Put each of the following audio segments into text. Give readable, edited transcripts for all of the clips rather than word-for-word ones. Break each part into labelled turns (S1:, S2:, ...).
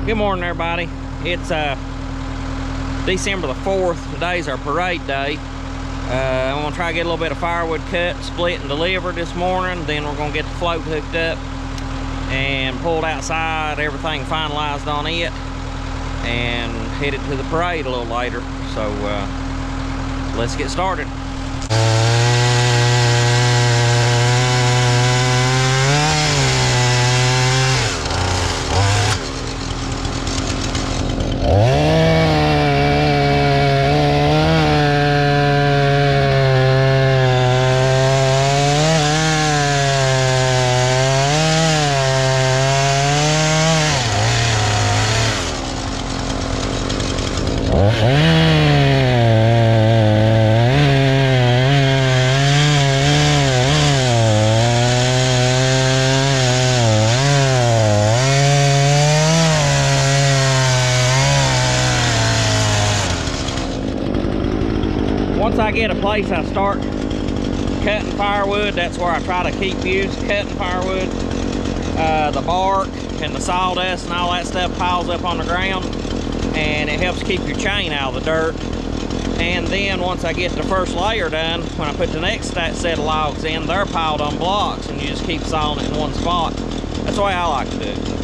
S1: Good morning, everybody. It's December the 4th. Today's our parade day. I'm gonna try to get a little bit of firewood cut, split, and delivered this morning. Then we're gonna get the float hooked up and pulled outside, everything finalized on it, and headed to the parade a little later. So let's get started. Once I get a place I start cutting firewood, that's where I try to keep cutting firewood. The bark and the sawdust and all that stuff piles up on the ground, and it helps keep your chain out of the dirt. And then once I get the first layer done, when I put the next set of logs in, they're piled on blocks, and you just keep sawing it in one spot. That's the way I like to do it.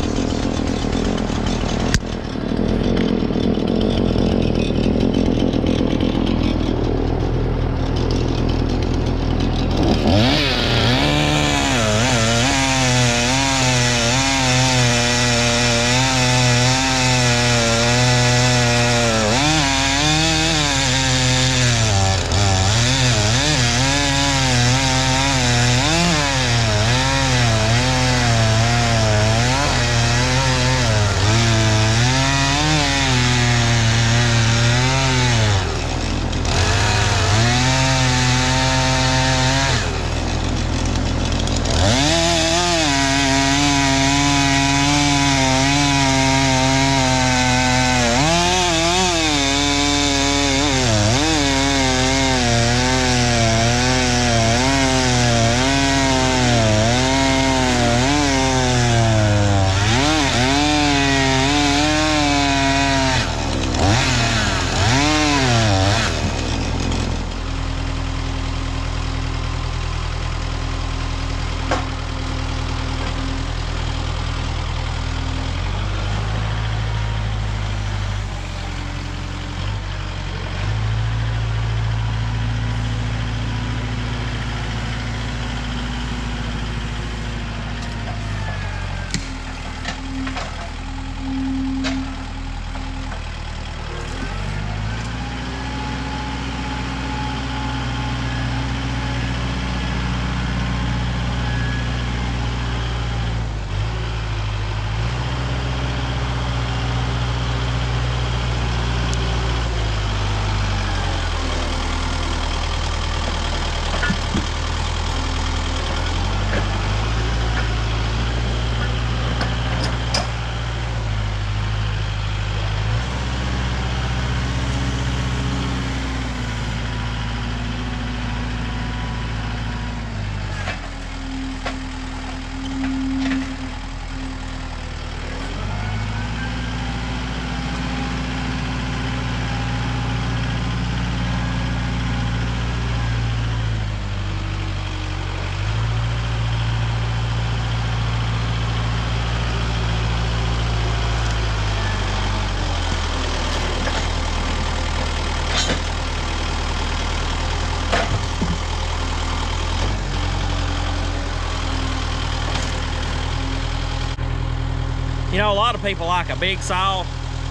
S1: You know, a lot of people like a big saw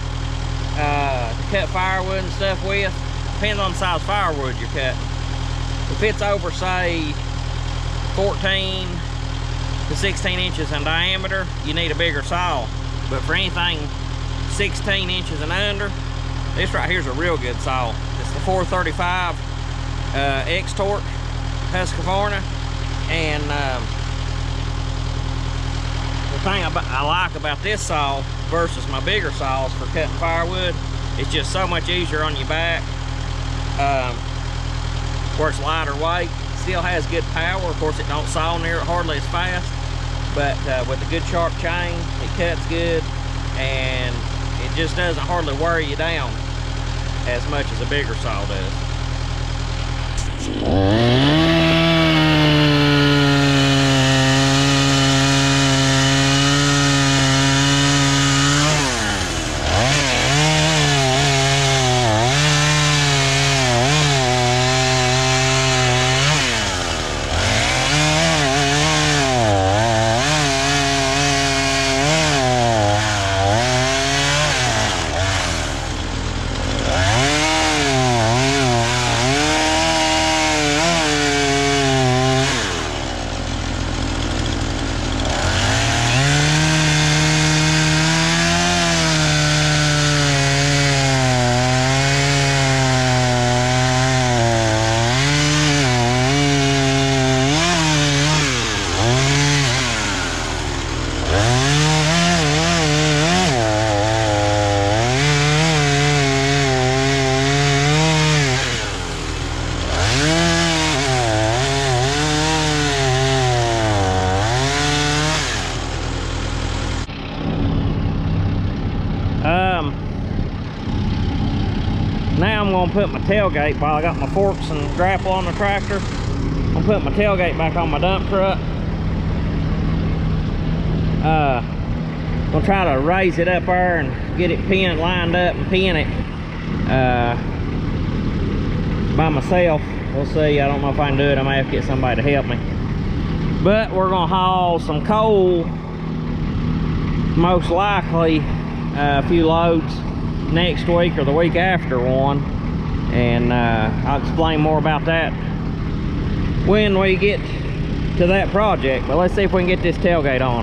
S1: to cut firewood and stuff with. Depends on the size of firewood you're cutting. If it's over, say, 14 to 16 inches in diameter, you need a bigger saw. But for anything 16 inches and under, this right here is a real good saw. It's the 435 X-Torque Husqvarna, and the thing I like about this saw versus my bigger saws for cutting firewood, it's just so much easier on your back. Works lighter weight, still has good power. Of course, it don't saw near it hardly as fast, but with a good sharp chain, it cuts good. and it just doesn't hardly wear you down as much as a bigger saw does. Now I'm gonna put my tailgate, while I got my forks and grapple on the tractor, I'm gonna put my tailgate back on my dump truck. Gonna try to raise it up there and get it pinned, lined up and pin it by myself. We'll see. I don't know if I can do it. I may have to get somebody to help me. But we're gonna haul some coal, most likely a few loads next week or the week after one, and I'll explain more about that when we get to that project. But let's see if we can get this tailgate on.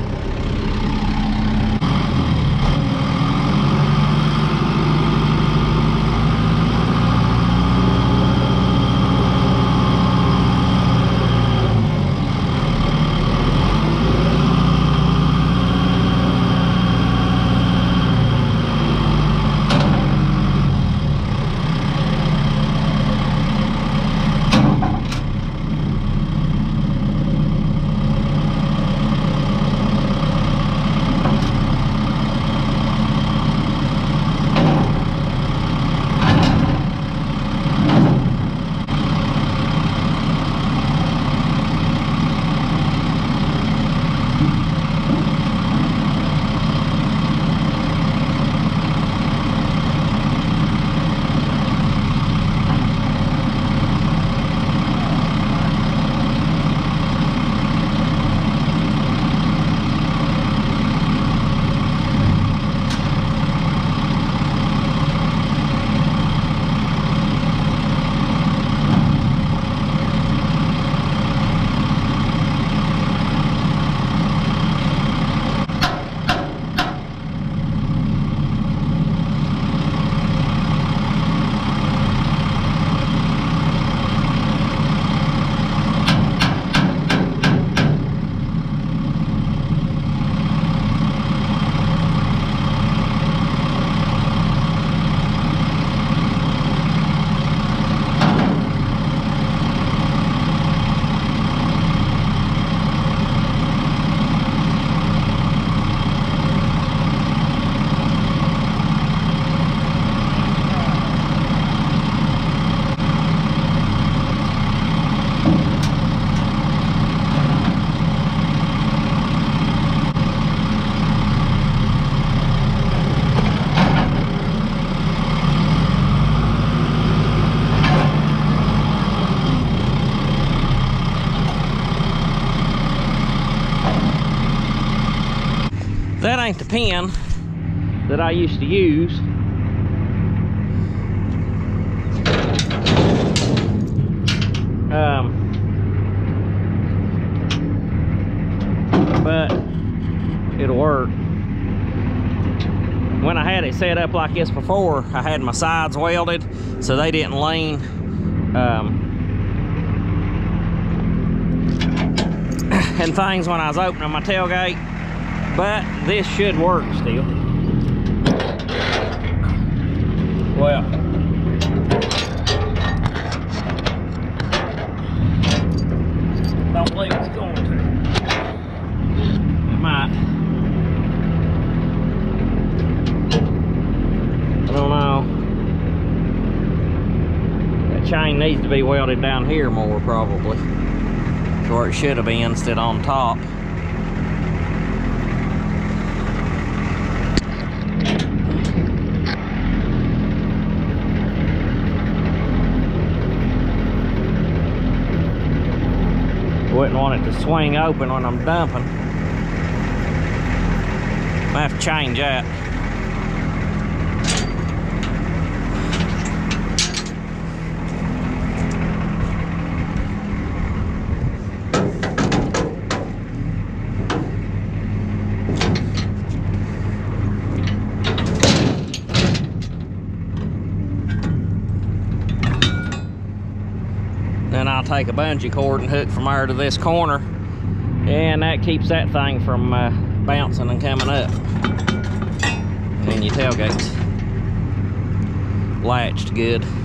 S1: That ain't the pin that I used to use. But it'll work. When I had it set up like this before, I had my sides welded so they didn't lean. And things when I was opening my tailgate, but this should work still. Well, don't believe it's going to. It might. chain needs to be welded down here more, probably. That's where it should have been instead on top. Wouldn't want it to swing open when I'm dumping. I have to change that. Then I'll take a bungee cord and hook from there to this corner, and that keeps that thing from bouncing and coming up. And then your tailgate's latched good.